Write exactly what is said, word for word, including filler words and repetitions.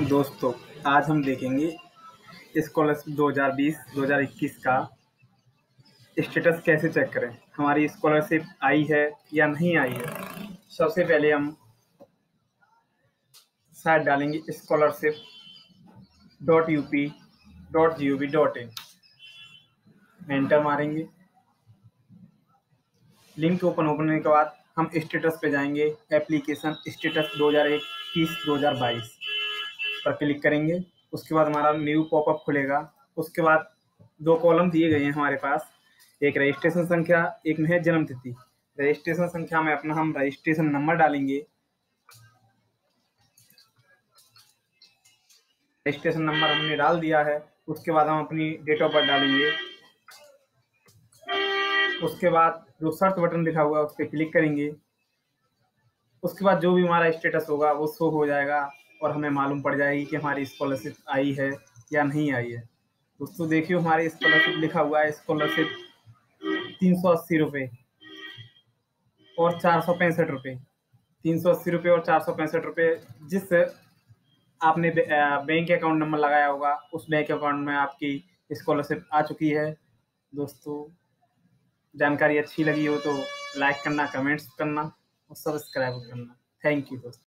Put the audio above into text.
दोस्तों, आज हम देखेंगे स्कॉलरशिप दो हज़ार बीस दो हज़ार इक्कीस का स्टेटस कैसे चेक करें। हमारी स्कॉलरशिप आई है या नहीं आई है। सबसे पहले हम साइट डालेंगे scholarship dot U P dot G O V dot in, enter मारेंगे। लिंक ओपन होने के बाद हम स्टेटस पे जाएंगे, एप्लीकेशन स्टेटस दो हज़ार इक्कीस दो हज़ार बाईस पर क्लिक करेंगे। उसके बाद हमारा न्यू पॉपअप खुलेगा। उसके बाद दो कॉलम दिए गए हैं हमारे पास, एक रजिस्ट्रेशन संख्या, एक में है जन्म तिथि। रजिस्ट्रेशन संख्या में अपना हम रजिस्ट्रेशन नंबर डालेंगे। रजिस्ट्रेशन नंबर हमने डाल दिया है। उसके बाद हम अपनी डेट ऑफ बर्थ डालेंगे। उसके बाद जो सर्च बटन दिखा हुआ है उस पर क्लिक करेंगे। उसके बाद जो भी हमारा स्टेटस होगा वो शो हो जाएगा और हमें मालूम पड़ जाएगी कि हमारी स्कॉलरशिप आई है या नहीं आई है। दोस्तों देखिए, हमारी स्कॉलरशिप लिखा हुआ है स्कॉलरशिप तीन सौ अस्सी रुपये और चार सौ पैंसठ रुपये तीन सौ अस्सी रुपये और चार सौ पैंसठ रुपये जिस आपने बैंक अकाउंट नंबर लगाया होगा उस बैंक अकाउंट में आपकी स्कॉलरशिप आ चुकी है। दोस्तों, जानकारी अच्छी लगी हो तो लाइक करना, कमेंट्स करना और सब्सक्राइब करना। थैंक यू दोस्तों।